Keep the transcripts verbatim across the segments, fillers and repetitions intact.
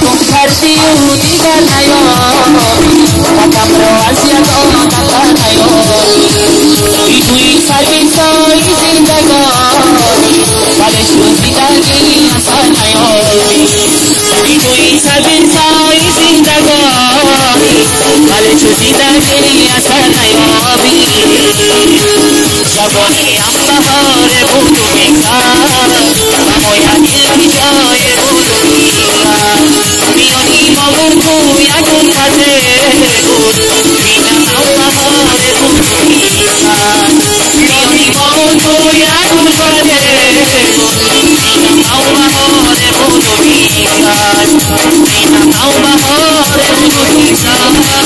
گم کردی و دیگر نیایی قدم رو از یادم نبر نیایی ای توی سربیزای زندگانی ولی شوزیدگی اصلا نیایی ای توی سربیزای زندگانی ولی شوزیدگی اصلا نیایی شبانی هم بهار بود و میگذر نماید یکی جای بود و میگذر میانی ما بود و یکون خطه بود بینم هم بهار بود و میگذر میانی ما بود و یکون خطه بود بینم هم بهار بود و میگذر بینم هم بهار بود و میگذر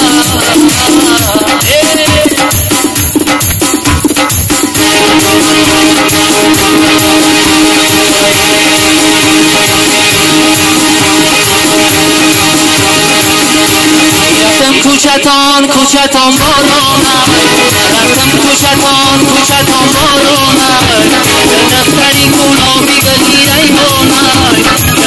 کوچتان کوچتان بارانم رفتم کوچتان کوچتان بارانم دفتری گلابی گلی ایوانم